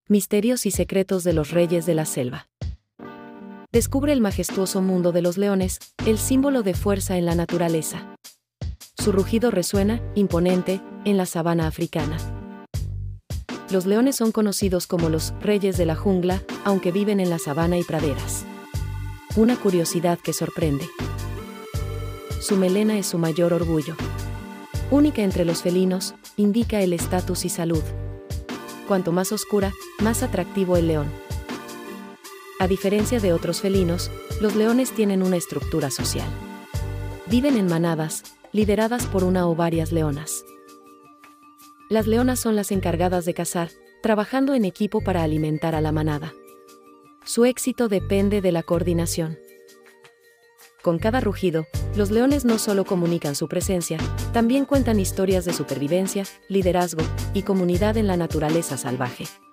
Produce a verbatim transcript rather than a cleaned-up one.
Misterios y secretos de los reyes de la selva. Descubre el majestuoso mundo de los leones, el símbolo de fuerza en la naturaleza. Su rugido resuena, imponente, en la sabana africana. Los leones son conocidos como los reyes de la jungla, aunque viven en la sabana y praderas. Una curiosidad que sorprende. Su melena es su mayor orgullo. Única entre los felinos, indica el estatus y salud. Cuanto más oscura, más atractivo el león. A diferencia de otros felinos, los leones tienen una estructura social. Viven en manadas, lideradas por una o varias leonas. Las leonas son las encargadas de cazar, trabajando en equipo para alimentar a la manada. Su éxito depende de la coordinación. Con cada rugido, los leones no solo comunican su presencia, también cuentan historias de supervivencia, liderazgo y comunidad en la naturaleza salvaje.